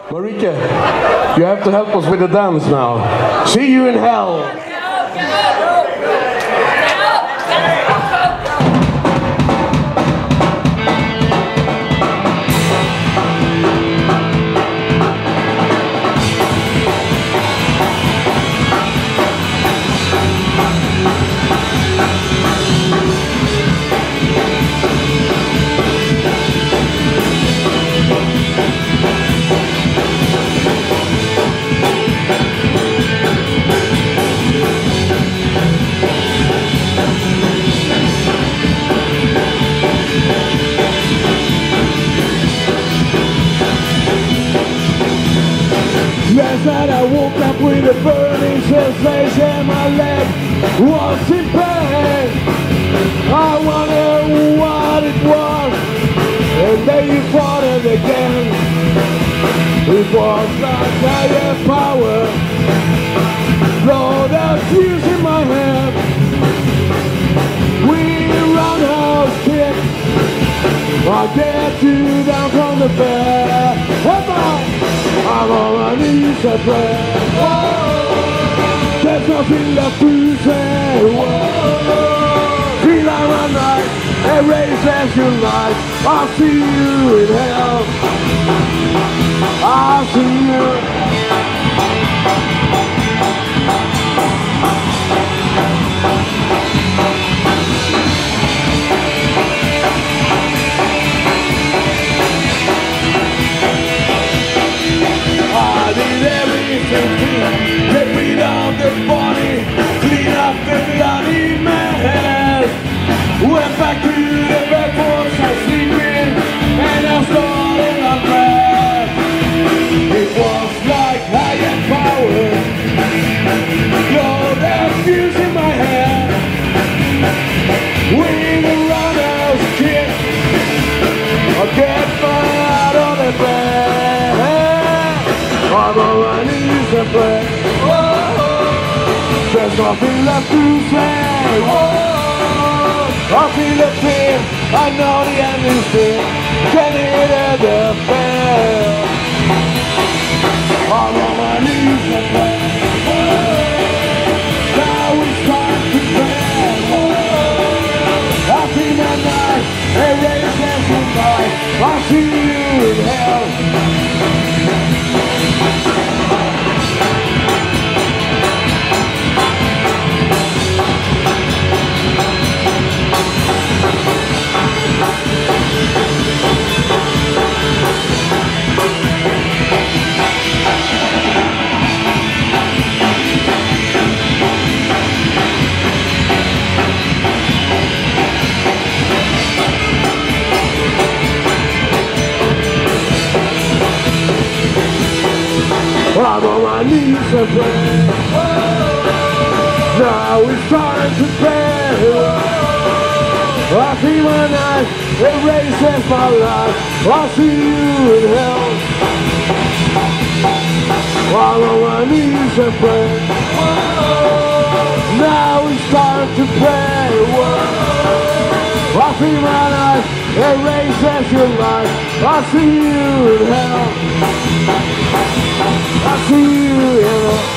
Marika, you have to help us with the dance now. See you in hell. Last night I woke up with a burning sensation, my leg was in pain. I wonder what it was, and then you fought it again. It was like higher power, Lord, the fuse in my hand. We roundhouse kick, I get you down from the bed. Come on! I'm on my knees and pray. Whoa, there's nothing left to say. Whoa, feel like my night, erase as you like. I'll see you in hell. I'll see you. Get rid of the body, clean up the bloody mess. Went back to the bed for some sleeping, and I started my breath. It was like higher power, you're the fuse in my head. With a roundhouse kick, I get fired on the bed. I'm on my knees and pray. Whoa, there's nothing left to say. Whoa, I feel the pain, I know the end is near. Can hear the bell. I'm on my knees and pray. Whoa, now it's time to pray. Whoa, I feel my night, erase every night. I'll see you in hell. I'm on my knees and pray. Now it's time to pray. I see my night, erases my life. I'll see you in hell. I'm on my knees and pray. Now it's time to pray. I see my night, erases your life. I'll see you in hell. I see you in hell.